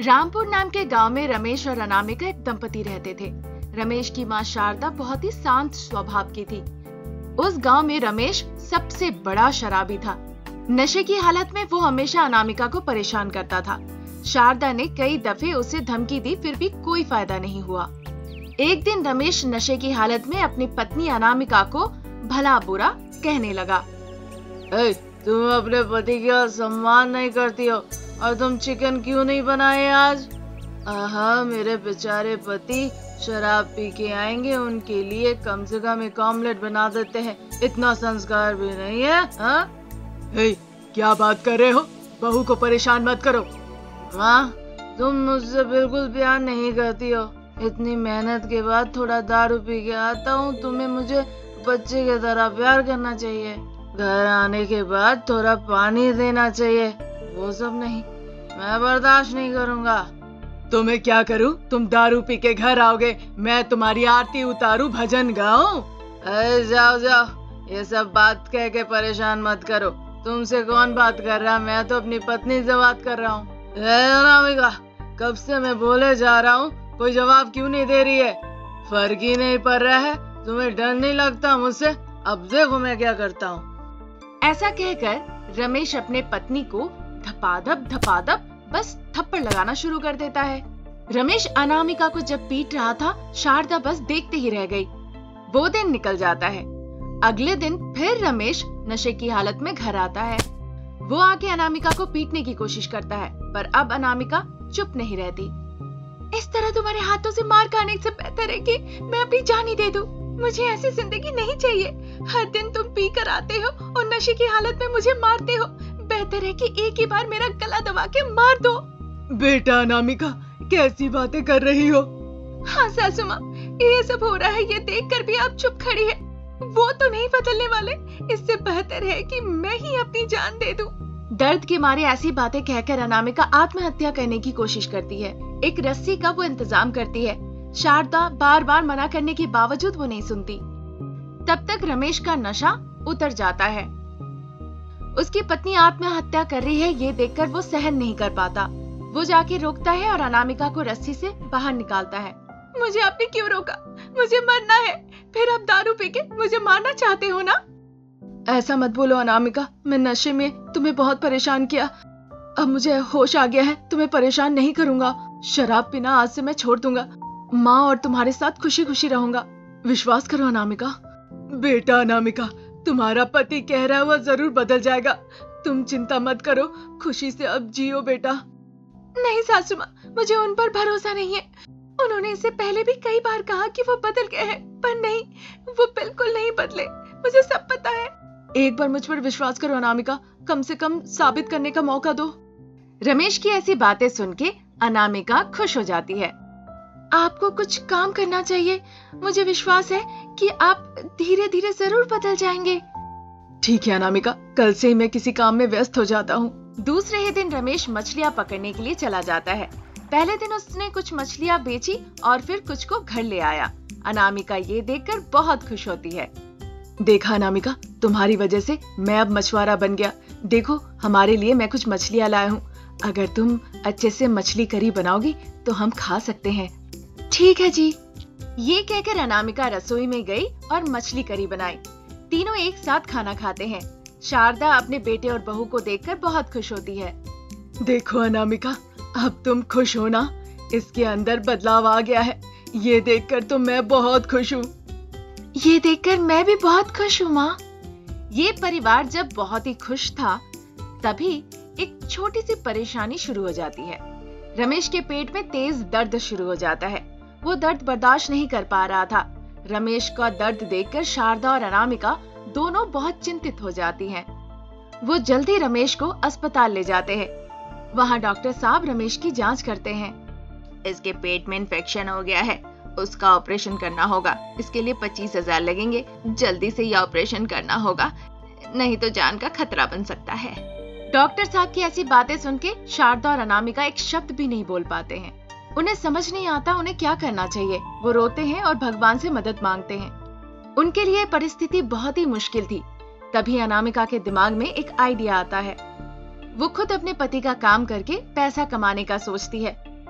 रामपुर नाम के गांव में रमेश और अनामिका एक दंपति रहते थे। रमेश की माँ शारदा बहुत ही शांत स्वभाव की थी। उस गांव में रमेश सबसे बड़ा शराबी था। नशे की हालत में वो हमेशा अनामिका को परेशान करता था। शारदा ने कई दफे उसे धमकी दी, फिर भी कोई फायदा नहीं हुआ। एक दिन रमेश नशे की हालत में अपनी पत्नी अनामिका को भला बुरा कहने लगा। तुम अपने पति का सम्मान नहीं करती हो और तुम चिकन क्यों नहीं बनाए आज? आहा, मेरे बेचारे पति शराब पी के आएंगे, उनके लिए कम से कम एक ऑमलेट बना देते हैं, इतना संस्कार भी नहीं है। हाँ? क्या बात कर रहे हो? बहू को परेशान मत करो। माँ, तुम मुझसे बिल्कुल प्यार नहीं करती हो। इतनी मेहनत के बाद थोड़ा दारू पी के आता हूँ, तुम्हें मुझे बच्चे की तरह प्यार करना चाहिए। घर आने के बाद थोड़ा पानी देना चाहिए, वो सब नहीं। मैं बर्दाश्त नहीं करूँगा। तुम्हें क्या करूँ? तुम दारू पी के घर आओगे, मैं तुम्हारी आरती उतारूं, भजन गाऊं? अरे जाओ जाओ, ये सब बात कह के परेशान मत करो। तुमसे कौन बात कर रहा? मैं तो अपनी पत्नी से बात कर रहा हूँ। अनामिका, कब से मैं बोले जा रहा हूँ, कोई जवाब क्यों नहीं दे रही है? फर्क ही नहीं पड़ रहा है। तुम्हें डर नहीं लगता मुझसे? अब देखो मैं क्या करता हूँ। ऐसा कहकर रमेश अपने पत्नी को धपाधप बस थप्पड़ लगाना शुरू कर देता है। रमेश अनामिका को जब पीट रहा था, शारदा बस देखते ही रह गई। वो दिन निकल जाता है। अगले दिन फिर रमेश नशे की हालत में घर आता है। वो आके अनामिका को पीटने की कोशिश करता है, पर अब अनामिका चुप नहीं रहती। इस तरह तुम्हारे हाथों से मार खाने से बेहतर है कि मैं अपनी जान ही दे दूं। मुझे ऐसी जिंदगी नहीं चाहिए। हर दिन तुम पी कर आते हो और नशे की हालत में मुझे मारते हो। बेहतर है कि एक ही बार मेरा गला दबा के मार दो। बेटा अनामिका, कैसी बातें कर रही हो? हाँ सासू माँ, ये सब हो रहा है, ये देखकर भी आप चुप खड़ी है। वो तो नहीं बदलने वाले। इससे बेहतर है कि मैं ही अपनी जान दे दूं। दर्द के मारे ऐसी बातें कहकर अनामिका आत्महत्या करने की कोशिश करती है। एक रस्सी का वो इंतजाम करती है। शारदा बार बार मना करने के बावजूद वो नहीं सुनती। तब तक रमेश का नशा उतर जाता है। उसकी पत्नी आत्महत्या कर रही है, ये देखकर वो सहन नहीं कर पाता। वो जाके रोकता है और अनामिका को रस्सी से बाहर निकालता है। मुझे आपने क्यों रोका? मुझे मरना है। फिर आप दारू पी के मुझे मारना चाहते हो ना? ऐसा मत बोलो अनामिका, मैं नशे में तुम्हें बहुत परेशान किया। अब मुझे होश आ गया है, तुम्हें परेशान नहीं करूंगा। शराब पीना आज से मैं छोड़ दूंगा। माँ और तुम्हारे साथ खुशी खुशी रहूंगा। विश्वास करो अनामिका। बेटा अनामिका, तुम्हारा पति कह रहा है वो जरूर बदल जाएगा। तुम चिंता मत करो, खुशी से अब जियो बेटा। नहीं सासू माँ, मुझे उन पर भरोसा नहीं है। उन्होंने इससे पहले भी कई बार कहा कि वो बदल गए हैं, पर नहीं, वो बिल्कुल नहीं बदले। मुझे सब पता है। एक बार मुझ पर विश्वास करो अनामिका, कम से कम साबित करने का मौका दो। रमेश की ऐसी बातें सुन के अनामिका खुश हो जाती है। आपको कुछ काम करना चाहिए। मुझे विश्वास है कि आप धीरे धीरे जरूर बदल जाएंगे। ठीक है अनामिका, कल से ही मैं किसी काम में व्यस्त हो जाता हूँ। दूसरे ही दिन रमेश मछलियाँ पकड़ने के लिए चला जाता है। पहले दिन उसने कुछ मछलियाँ बेची और फिर कुछ को घर ले आया। अनामिका ये देखकर बहुत खुश होती है। देखा अनामिका, तुम्हारी वजह से मैं अब मछुआरा बन गया। देखो, हमारे लिए मैं कुछ मछलियाँ लाया हूँ। अगर तुम अच्छे से मछली करी बनाओगी तो हम खा सकते हैं। ठीक है जी। ये कहकर अनामिका रसोई में गई और मछली करी बनाई। तीनों एक साथ खाना खाते हैं। शारदा अपने बेटे और बहू को देखकर बहुत खुश होती है। देखो अनामिका, अब तुम खुश हो ना? इसके अंदर बदलाव आ गया है। ये देखकर तो मैं बहुत खुश हूँ। ये देखकर मैं भी बहुत खुश हूँ माँ। ये परिवार जब बहुत ही खुश था, तभी एक छोटी सी परेशानी शुरू हो जाती है। रमेश के पेट में तेज दर्द शुरू हो जाता है। वो दर्द बर्दाश्त नहीं कर पा रहा था। रमेश का दर्द देखकर शारदा और अनामिका दोनों बहुत चिंतित हो जाती हैं। वो जल्दी रमेश को अस्पताल ले जाते हैं। वहाँ डॉक्टर साहब रमेश की जांच करते हैं। इसके पेट में इन्फेक्शन हो गया है, उसका ऑपरेशन करना होगा। इसके लिए 25,000 लगेंगे। जल्दी से ये ऑपरेशन करना होगा, नहीं तो जान का खतरा बन सकता है। डॉक्टर साहब की ऐसी बातें सुन के शारदा और अनामिका एक शब्द भी नहीं बोल पाते हैं। उन्हें समझ नहीं आता उन्हें क्या करना चाहिए। वो रोते हैं और भगवान से मदद मांगते हैं। उनके लिए परिस्थिति बहुत ही मुश्किल थी। तभी अनामिका के दिमाग में एक आइडिया आता है। वो खुद अपने पति का काम करके पैसा कमाने का सोचती है।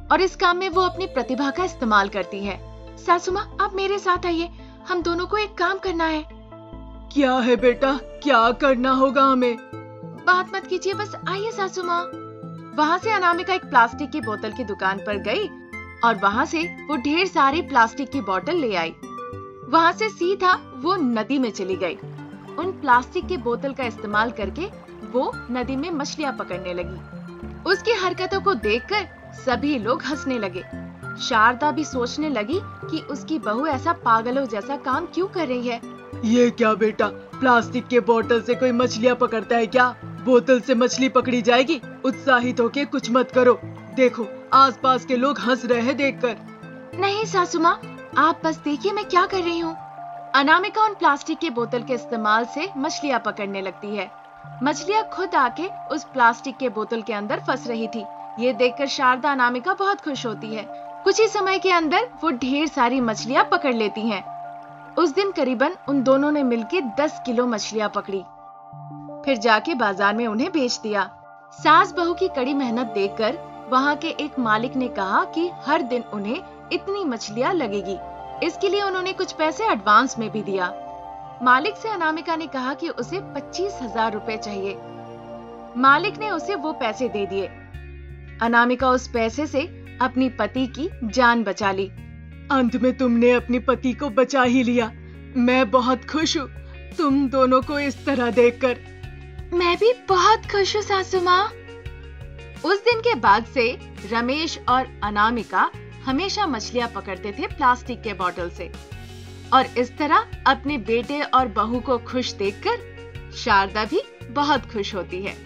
और इस काम में वो अपनी प्रतिभा का इस्तेमाल करती है। सासू माँ, आप मेरे साथ आइए, हम दोनों को एक काम करना है। क्या है बेटा, क्या करना होगा हमें? बात मत कीजिए, बस आइए सासू माँ। वहाँ से अनामिका एक प्लास्टिक की बोतल की दुकान पर गई और वहाँ से वो ढेर सारी प्लास्टिक की बोतल ले आई। वहाँ से सीधा वो नदी में चली गई। उन प्लास्टिक के बोतल का इस्तेमाल करके वो नदी में मछलियाँ पकड़ने लगी। उसकी हरकतों को देखकर सभी लोग हंसने लगे। शारदा भी सोचने लगी कि उसकी बहू ऐसा पागलों जैसा काम क्यों कर रही है। ये क्या बेटा, प्लास्टिक के बोतल से कोई मछलियाँ पकड़ता है क्या? बोतल से मछली पकड़ी जाएगी? उत्साहित होके कुछ मत करो, देखो आसपास के लोग हंस रहे हैं देखकर। नहीं सासू माँ, आप बस देखिए मैं क्या कर रही हूँ। अनामिका उन प्लास्टिक के बोतल के इस्तेमाल से मछलियाँ पकड़ने लगती है। मछलियाँ खुद आके उस प्लास्टिक के बोतल के अंदर फंस रही थी। ये देखकर शारदा अनामिका बहुत खुश होती है। कुछ ही समय के अंदर वो ढेर सारी मछलियाँ पकड़ लेती हैं। उस दिन करीबन उन दोनों ने मिलकर 10 किलो मछलियाँ पकड़ी, फिर जाके बाजार में उन्हें बेच दिया। सास बहू की कड़ी मेहनत देखकर वहाँ के एक मालिक ने कहा कि हर दिन उन्हें इतनी मछलियाँ लगेगी। इसके लिए उन्होंने कुछ पैसे एडवांस में भी दिया। मालिक से अनामिका ने कहा कि उसे 25,000 रुपए चाहिए। मालिक ने उसे वो पैसे दे दिए। अनामिका उस पैसे से अपनी पति की जान बचा ली। अंत में तुमने अपने पति को बचा ही लिया। मैं बहुत खुश हूँ तुम दोनों को इस तरह देखकर। मैं भी बहुत खुश हूँ सासू माँ। उस दिन के बाद से रमेश और अनामिका हमेशा मछलियाँ पकड़ते थे प्लास्टिक के बोतल से, और इस तरह अपने बेटे और बहू को खुश देखकर शारदा भी बहुत खुश होती है।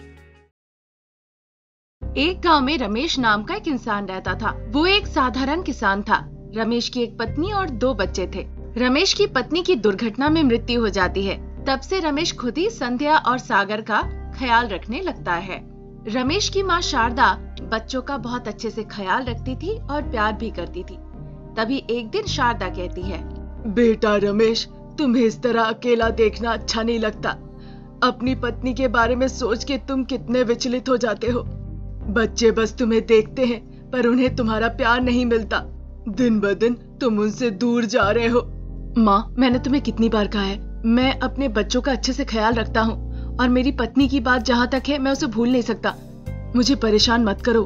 एक गांव में रमेश नाम का एक इंसान रहता था। वो एक साधारण किसान था। रमेश की एक पत्नी और 2 बच्चे थे। रमेश की पत्नी की दुर्घटना में मृत्यु हो जाती है। तब से रमेश खुद ही संध्या और सागर का ख्याल रखने लगता है। रमेश की माँ शारदा बच्चों का बहुत अच्छे से ख्याल रखती थी और प्यार भी करती थी। तभी एक दिन शारदा कहती है, बेटा रमेश, तुम्हें इस तरह अकेला देखना अच्छा नहीं लगता। अपनी पत्नी के बारे में सोच के तुम कितने विचलित हो जाते हो। बच्चे बस तुम्हें देखते हैं पर उन्हें तुम्हारा प्यार नहीं मिलता। दिन ब दिन तुम उनसे दूर जा रहे हो। माँ, मैंने तुम्हें कितनी बार कहा है, मैं अपने बच्चों का अच्छे से ख्याल रखता हूँ, और मेरी पत्नी की बात जहाँ तक है मैं उसे भूल नहीं सकता। मुझे परेशान मत करो।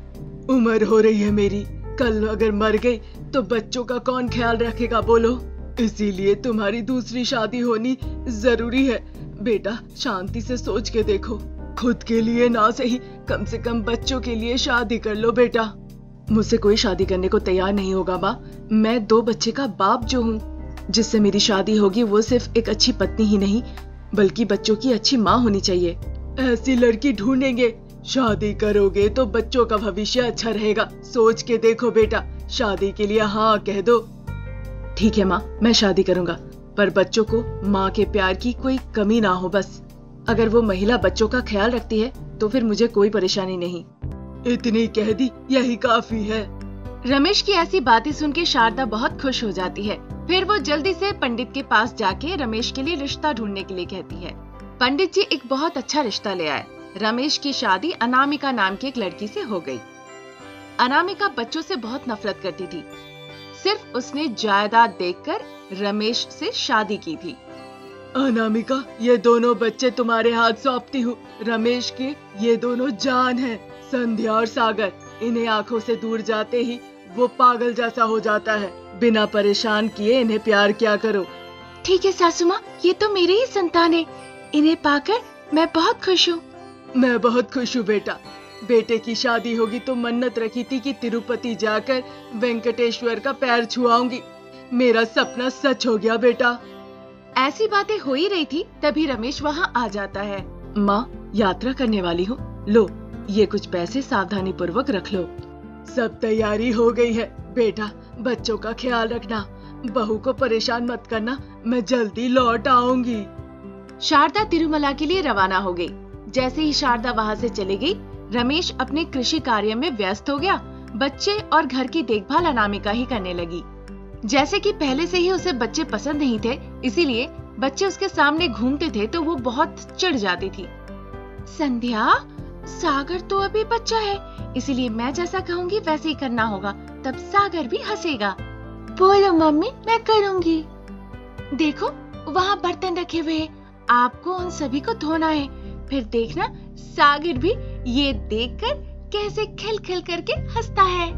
उम्र हो रही है मेरी, कल अगर मर गई तो बच्चों का कौन ख्याल रखेगा बोलो। इसीलिए तुम्हारी दूसरी शादी होनी जरूरी है। बेटा शांति से सोच के देखो, खुद के लिए ना सही कम से कम बच्चों के लिए शादी कर लो बेटा। मुझसे कोई शादी करने को तैयार नहीं होगा माँ। मैं 2 बच्चे का बाप जो हूँ। जिससे मेरी शादी होगी वो सिर्फ एक अच्छी पत्नी ही नहीं बल्कि बच्चों की अच्छी माँ होनी चाहिए। ऐसी लड़की ढूंढेंगे, शादी करोगे तो बच्चों का भविष्य अच्छा रहेगा। सोच के देखो बेटा, शादी के लिए हाँ कह दो। ठीक है माँ, मैं शादी करूंगा, पर बच्चों को माँ के प्यार की कोई कमी ना हो बस। अगर वो महिला बच्चों का ख्याल रखती है तो फिर मुझे कोई परेशानी नहीं। इतनी कह दी, यही काफी है। रमेश की ऐसी बातें सुन के शारदा बहुत खुश हो जाती है। फिर वो जल्दी से पंडित के पास जाके रमेश के लिए रिश्ता ढूंढने के लिए कहती है। पंडित जी एक बहुत अच्छा रिश्ता ले आए। रमेश की शादी अनामिका नाम की एक लड़की से हो गई। अनामिका बच्चों से बहुत नफरत करती थी। सिर्फ उसने जायदाद देखकर रमेश से शादी की थी। अनामिका, ये दोनों बच्चे तुम्हारे हाथ सौंपती हूँ। रमेश के ये दोनों जान हैं, संध्या और सागर। इन्हें आंखों से दूर जाते ही वो पागल जैसा हो जाता है। बिना परेशान किए इन्हें प्यार क्या करो। ठीक है सासू माँ, ये तो मेरे ही संतान है। इन्हें पाकर मैं बहुत खुश हूँ। मैं बहुत खुश हूँ बेटा। बेटे की शादी होगी तो मन्नत रखी थी कि तिरुपति जाकर वेंकटेश्वर का पैर छुआऊंगी। मेरा सपना सच हो गया बेटा। ऐसी बातें हो ही रही थी तभी रमेश वहाँ आ जाता है। माँ, यात्रा करने वाली हूँ, लो ये कुछ पैसे सावधानी पूर्वक रख लो। सब तैयारी हो गई है बेटा, बच्चों का ख्याल रखना, बहू को परेशान मत करना, मैं जल्दी लौट आऊंगी। शारदा तिरुमला के लिए रवाना हो गई। जैसे ही शारदा वहाँ से चली गई, रमेश अपने कृषि कार्य में व्यस्त हो गया। बच्चे और घर की देखभाल अनामिका ही करने लगी। जैसे कि पहले से ही उसे बच्चे पसंद नहीं थे, इसीलिए बच्चे उसके सामने घूमते थे तो वो बहुत चिढ़ जाती थी। संध्या, सागर तो अभी बच्चा है, इसीलिए मैं जैसा कहूँगी वैसे ही करना होगा, तब सागर भी हंसेगा। बोलो मम्मी, मैं करूँगी। देखो वहाँ बर्तन रखे हुए हैं, आपको उन सभी को धोना है। फिर देखना सागर भी ये देखकर कैसे खिल खिल करके हंसता है।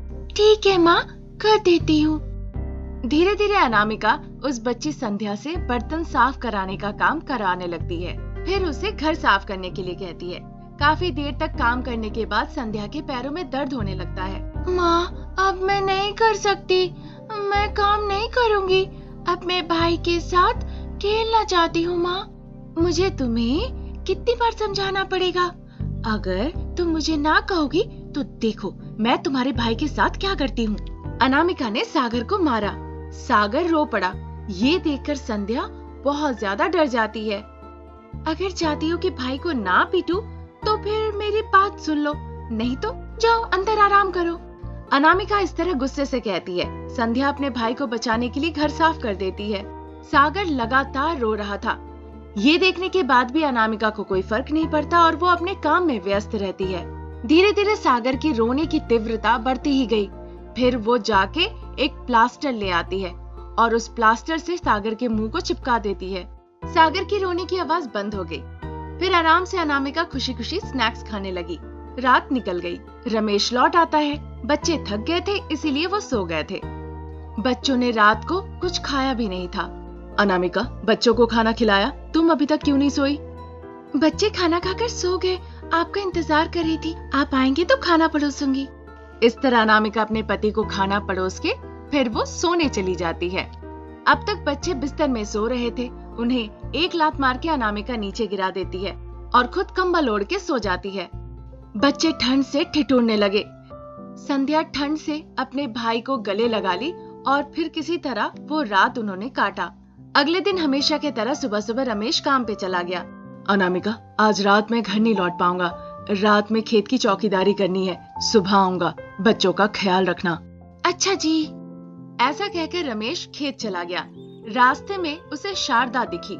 ठीक है माँ, कर देती हूँ। धीरे धीरे अनामिका उस बच्ची संध्या से बर्तन साफ कराने का काम कराने लगती है। फिर उसे घर साफ करने के लिए कहती है। काफी देर तक काम करने के बाद संध्या के पैरों में दर्द होने लगता है। माँ, अब मैं नहीं कर सकती, मैं काम नहीं करूँगी। अब मैं भाई के साथ खेलना चाहती हूँ। माँ, मुझे तुम्हें कितनी बार समझाना पड़ेगा? अगर तुम मुझे ना कहोगी तो देखो मैं तुम्हारे भाई के साथ क्या करती हूँ। अनामिका ने सागर को मारा। सागर रो पड़ा। ये देखकर संध्या बहुत ज्यादा डर जाती है। अगर चाहती हो कि भाई को ना पीटूं, तो फिर मेरी बात सुन लो, नहीं तो जाओ अंदर आराम करो। अनामिका इस तरह गुस्से से कहती है। संध्या अपने भाई को बचाने के लिए घर साफ कर देती है। सागर लगातार रो रहा था। ये देखने के बाद भी अनामिका को कोई फर्क नहीं पड़ता और वो अपने काम में व्यस्त रहती है। धीरे धीरे सागर की रोने की तीव्रता बढ़ती ही गई। फिर वो जाके एक प्लास्टर ले आती है और उस प्लास्टर से सागर के मुंह को चिपका देती है। सागर की रोने की आवाज बंद हो गई। फिर आराम से अनामिका खुशी खुशी स्नैक्स खाने लगी। रात निकल गई। रमेश लौट आता है। बच्चे थक गए थे, इसीलिए वो सो गए थे। बच्चों ने रात को कुछ खाया भी नहीं था। अनामिका, बच्चों को खाना खिलाया? तुम अभी तक क्यों नहीं सोई? बच्चे खाना खाकर सो गए, आपका इंतजार कर रही थी, आप आएंगे तो खाना परोसूंगी। इस तरह अनामिका अपने पति को खाना परोस के फिर वो सोने चली जाती है। अब तक बच्चे बिस्तर में सो रहे थे। उन्हें एक लात मार के अनामिका नीचे गिरा देती है और खुद कंबल ओढ़ के सो जाती है। बच्चे ठंड से ठिठुरने लगे। संध्या ठंड से अपने भाई को गले लगा ली और फिर किसी तरह वो रात उन्होंने काटा। अगले दिन हमेशा की तरह सुबह सुबह रमेश काम पे चला गया। अनामिका, आज रात में घर नहीं लौट पाऊंगा, रात में खेत की चौकीदारी करनी है, सुबह आऊंगा, बच्चों का ख्याल रखना। अच्छा जी। ऐसा कहकर रमेश खेत चला गया। रास्ते में उसे शारदा दिखी।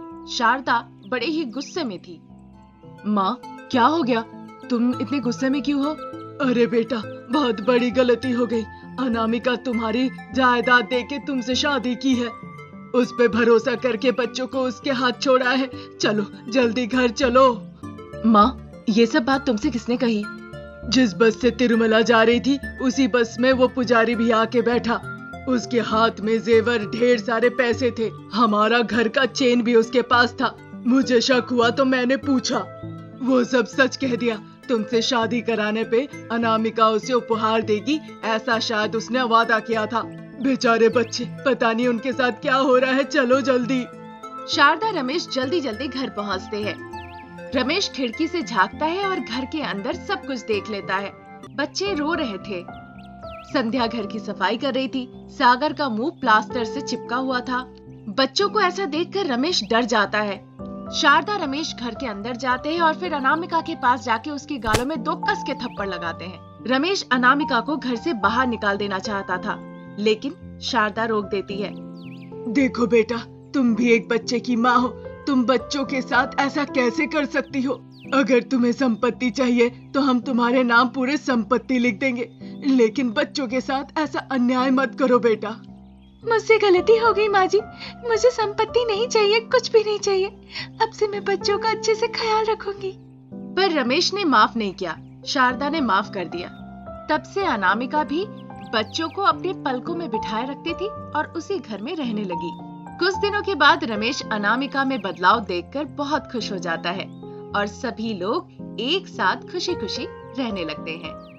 शारदा बड़े ही गुस्से में थी। माँ, क्या हो गया? तुम इतने गुस्से में क्यों हो? अरे बेटा, बहुत बड़ी गलती हो गई। अनामिका तुम्हारी जायदाद देके तुमसे शादी की है। उस पे भरोसा करके बच्चों को उसके हाथ छोड़ा है। चलो जल्दी घर चलो। माँ, ये सब बात तुमसे किसने कही? जिस बस से तिरुमला जा रही थी, उसी बस में वो पुजारी भी आके बैठा। उसके हाथ में जेवर, ढेर सारे पैसे थे। हमारा घर का चेन भी उसके पास था। मुझे शक हुआ तो मैंने पूछा, वो सब सच कह दिया। तुमसे शादी कराने पे अनामिका उसे उपहार देगी, ऐसा शायद उसने वादा किया था। बेचारे बच्चे, पता नहीं उनके साथ क्या हो रहा है। चलो जल्दी। शारदा रमेश जल्दी जल्दी घर पहुंचते हैं। रमेश खिड़की से झांकता है और घर के अंदर सब कुछ देख लेता है। बच्चे रो रहे थे। संध्या घर की सफाई कर रही थी। सागर का मुंह प्लास्टर से चिपका हुआ था। बच्चों को ऐसा देखकर रमेश डर जाता है। शारदा रमेश घर के अंदर जाते हैं और फिर अनामिका के पास जाके उसके गालों में 2 कस के थप्पड़ लगाते हैं। रमेश अनामिका को घर से बाहर निकाल देना चाहता था, लेकिन शारदा रोक देती है। देखो बेटा, तुम भी एक बच्चे की माँ हो। तुम बच्चों के साथ ऐसा कैसे कर सकती हो? अगर तुम्हें संपत्ति चाहिए तो हम तुम्हारे नाम पूरे संपत्ति लिख देंगे, लेकिन बच्चों के साथ ऐसा अन्याय मत करो बेटा। मुझसे गलती हो गई माँ जी, मुझे संपत्ति नहीं चाहिए, कुछ भी नहीं चाहिए। अब से मैं बच्चों का अच्छे से ख्याल रखूंगी। पर रमेश ने माफ नहीं किया। शारदा ने माफ कर दिया। तब से अनामिका भी बच्चों को अपने पलकों में बिठाए रखती थी और उसी घर में रहने लगी। कुछ दिनों के बाद रमेश अनामिका में बदलाव देखकर बहुत खुश हो जाता है और सभी लोग एक साथ खुशी खुशी रहने लगते हैं।